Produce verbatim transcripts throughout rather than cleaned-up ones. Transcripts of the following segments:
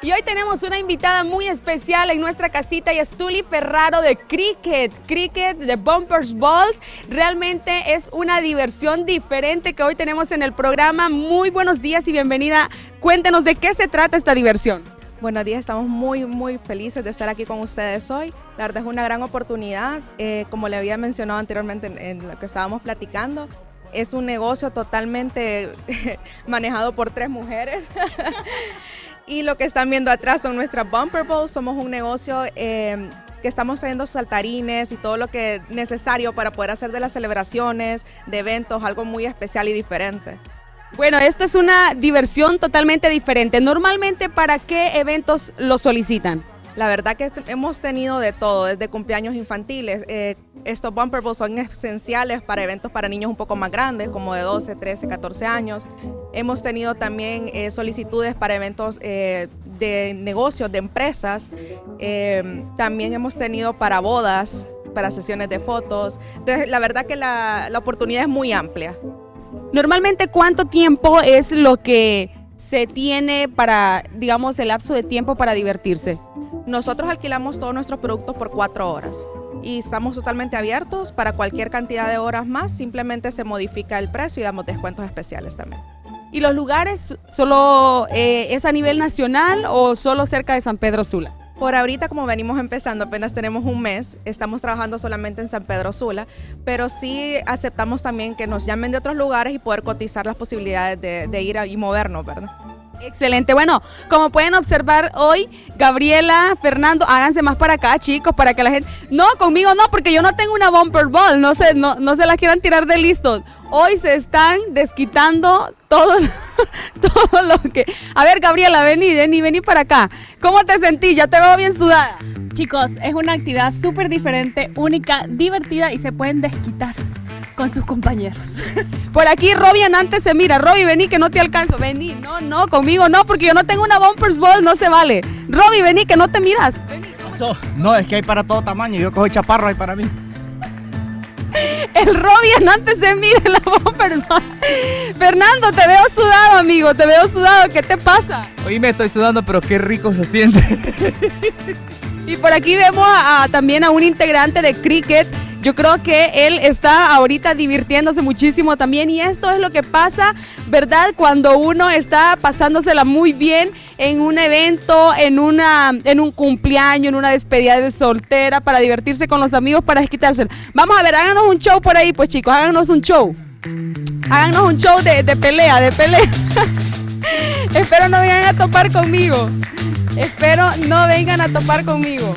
Y hoy tenemos una invitada muy especial en nuestra casita y es Tuli Ferraro de Cricket, Cricket de Bumpers Balls. Realmente es una diversión diferente que hoy tenemos en el programa. Muy buenos días y bienvenida. Cuéntenos de qué se trata esta diversión. Buenos días, estamos muy muy felices de estar aquí con ustedes hoy. La verdad es una gran oportunidad, eh, como le había mencionado anteriormente en, en lo que estábamos platicando. Es un negocio totalmente manejado por tres mujeres. Y lo que están viendo atrás son nuestras Bumper Balls. Somos un negocio eh, que estamos trayendo saltarines y todo lo que es necesario para poder hacer de las celebraciones, de eventos, algo muy especial y diferente. Bueno, esto es una diversión totalmente diferente. Normalmente, ¿para qué eventos lo solicitan? La verdad que hemos tenido de todo, desde cumpleaños infantiles. Eh, estos Bumper Balls son esenciales para eventos para niños un poco más grandes, como de doce, trece, catorce años. Hemos tenido también eh, solicitudes para eventos eh, de negocios, de empresas. Eh, también hemos tenido para bodas, para sesiones de fotos. Entonces, la verdad que la, la oportunidad es muy amplia. Normalmente, ¿cuánto tiempo es lo que se tiene para, digamos, el lapso de tiempo para divertirse? Nosotros alquilamos todos nuestros productos por cuatro horas y estamos totalmente abiertos para cualquier cantidad de horas más. Simplemente se modifica el precio y damos descuentos especiales también. ¿Y los lugares solo eh, es a nivel nacional o solo cerca de San Pedro Sula? Por ahorita, como venimos empezando, apenas tenemos un mes, estamos trabajando solamente en San Pedro Sula, pero sí aceptamos también que nos llamen de otros lugares y poder cotizar las posibilidades de, de ir y movernos, ¿verdad? Excelente. Bueno, como pueden observar hoy, Gabriela, Fernando, háganse más para acá, chicos, para que la gente... No, conmigo no, porque yo no tengo una Bumper Ball, no se, no, no se las quieran tirar de listos. Hoy se están desquitando todo, todo lo que... A ver, Gabriela, vení, vení, vení para acá. ¿Cómo te sentís? Ya te veo bien sudada. Chicos, es una actividad súper diferente, única, divertida y se pueden desquitar con sus compañeros. Por aquí Robbie antes se mira. Robbie, vení que no te alcanzo. Vení, no, no, conmigo no, porque yo no tengo una Bumpers Ball, no se vale. Robbie, vení que no te miras. Vení. No, es que hay para todo tamaño, yo cojo chaparro ahí para mí. El Robbie antes se mira en la Bumpers Ball. Fernando, te veo sudado, amigo, te veo sudado, ¿qué te pasa? Hoy me estoy sudando, pero qué rico se siente. Y por aquí vemos a, a, también a un integrante de Cricket. Yo creo que él está ahorita divirtiéndose muchísimo también y esto es lo que pasa, ¿verdad? Cuando uno está pasándosela muy bien en un evento, en, una, en un cumpleaños, en una despedida de soltera, para divertirse con los amigos, para desquitarse. Vamos a ver, háganos un show por ahí, pues chicos, háganos un show. Háganos un show de, de pelea, de pelea. Espero no vengan a topar conmigo. Espero no vengan a topar conmigo.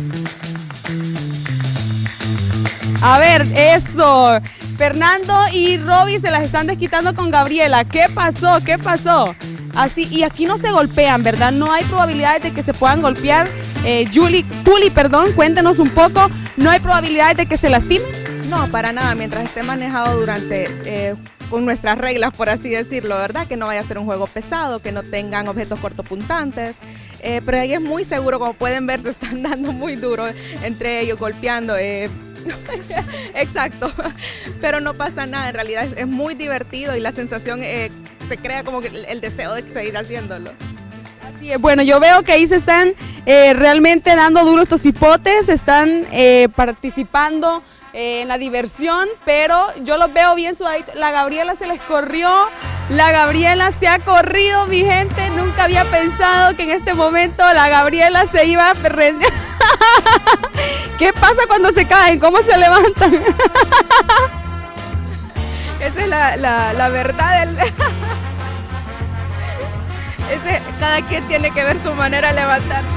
A ver, eso. Fernando y Robbie se las están desquitando con Gabriela. ¿Qué pasó? ¿Qué pasó? Así, y aquí no se golpean, ¿verdad? No hay probabilidades de que se puedan golpear. Eh, Julie, Tuli, perdón, cuéntenos un poco. ¿No hay probabilidades de que se lastimen? No, para nada. Mientras esté manejado durante... Eh, con nuestras reglas, por así decirlo, ¿verdad? Que no vaya a ser un juego pesado, que no tengan objetos cortopunzantes. Eh, pero ahí es muy seguro, como pueden ver, se están dando muy duro entre ellos, golpeando. Eh, Exacto, pero no pasa nada, en realidad es, es muy divertido y la sensación eh, se crea como que el, el deseo de seguir haciéndolo. Así es, bueno, yo veo que ahí se están eh, realmente dando duro estos hipotes, están eh, participando eh, en la diversión, pero yo los veo bien sudaditos. La Gabriela se les corrió, la Gabriela se ha corrido, mi gente, nunca había pensado que en este momento la Gabriela se iba a perder. ¿Qué pasa cuando se caen? ¿Cómo se levantan? Esa es la, la, la verdad. Del... Ese, cada quien tiene que ver su manera de levantarse.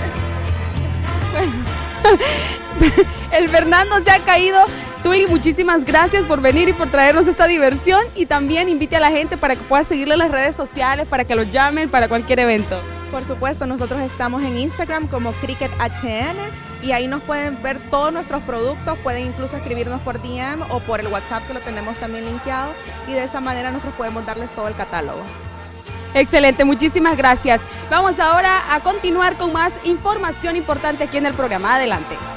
El Fernando se ha caído. Tuli, muchísimas gracias por venir y por traernos esta diversión y también invite a la gente para que pueda seguirle en las redes sociales, para que los llamen para cualquier evento. Por supuesto, nosotros estamos en Instagram como Cricket H N y ahí nos pueden ver todos nuestros productos, pueden incluso escribirnos por D M o por el WhatsApp que lo tenemos también linkeado y de esa manera nosotros podemos darles todo el catálogo. Excelente, muchísimas gracias. Vamos ahora a continuar con más información importante aquí en el programa. Adelante.